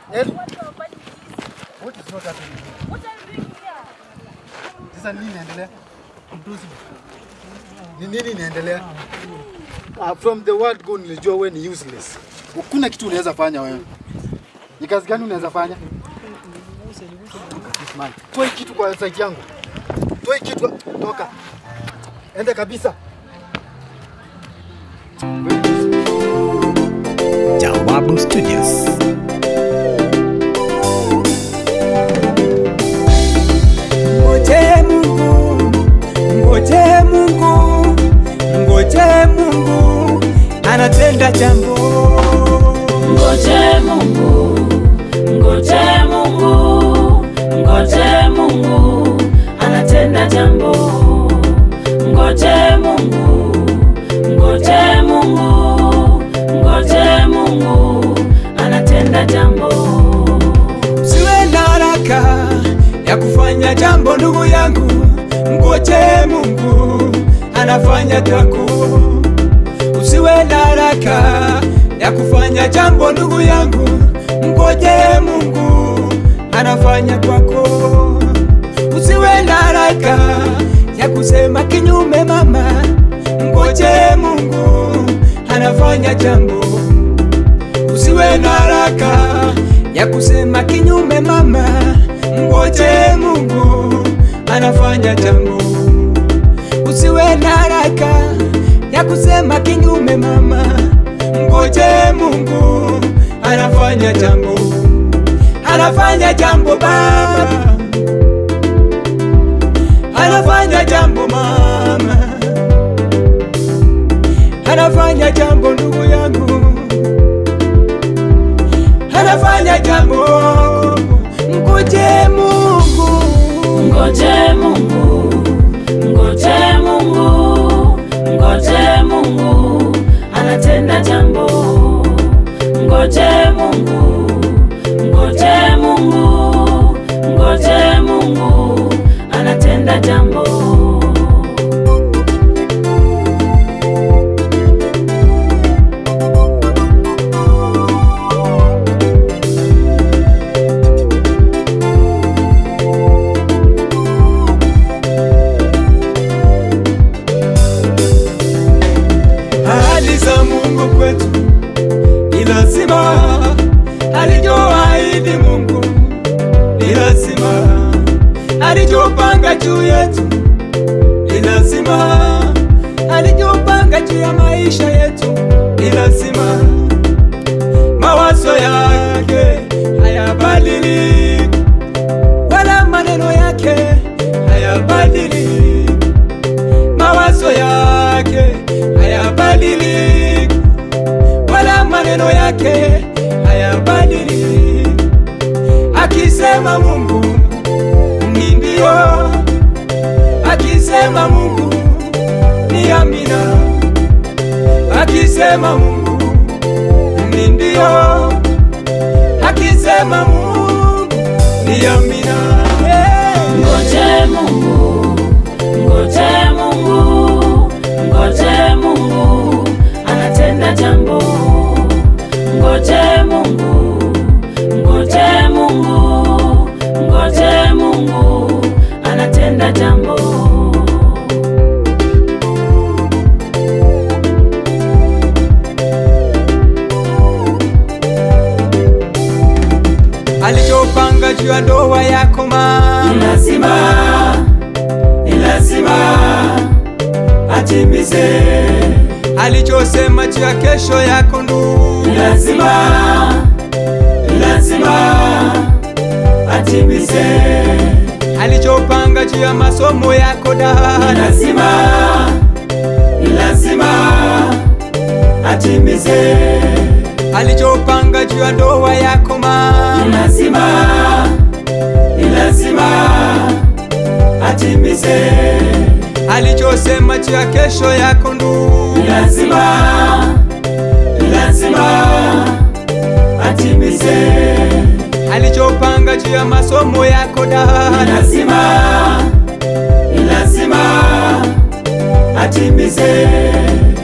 Ellie, what is not happening? What are you doing here? Sasa nini inaendelea? Nini inaendelea? From the word go nilijua wewe ni useless. Hakuna kitu unaweza fanya wewe. Ni kazi gani unaweza fanya? Toa kitu kwa site yangu. Toa kitu toka. Enda kabisa. Jawabu Studios. Ngoje Mungu anatenda jambo. Ngoje Mungu anatenda jambo. Ngoje Mungu anatenda jambo. Siwe na haraka ya kufanya jambo ndugu yangu. Ngoje Mungu anafanya tako. Usiwe na haraka ya kufanya jambo ndugu yangu. Ngoje Mungu anafanya kwako. Usiwe na haraka ya kusema kinyume mama. Ngoje Mungu anafanya jambo. Usiwe na haraka ya kusema kinyume mama. Ngoje Mungu anafanya jambo. Usiwe na haraka ya kusema kinyume mama. Ngoje Mungu anafanya jambo. Anafanya jambo baba. Anafanya jambo mama. Anafanya jambo ndugu yangu. Anafanya jambo. Ngoje Mungu. Ngoje Mungu anatenda jambo. Ngoje Mungu anatenda jambo. Ahadi za Mungu kwetu ni lazima. Alichoahidi Mungu ni lazima. Alichopanga juu yetu ni lazima. Alichopanga juu ya maisha yetu ni lazima. Mawazo yake hayabadiliki, wala maneno yake hayabadiliki. Mawazo yake hayabadiliki, wala maneno yake hayabadiliki. Akisema Mungu ni ndio, akisema Mungu ni amina. Akisema Mungu ni ndio, akisema Mungu ni amina. Ngoje Mungu anatenda jambo. Ngoje Mungu anatenda jambo. Alichopanga juu ya ndoa yako ni lazima atimize. alichosema juu ya kesho yako ndugu, ni lazima atimize. alichopanga juu ya masomo yako dada, ni lazima atimize. alichopanga juu ya ndoa yako ni lazima atimize. alichosema juu ya kesho yako ndugu, ni lazima atimize. alichopanga juu ya masomo yako dada, ni lazima atimize.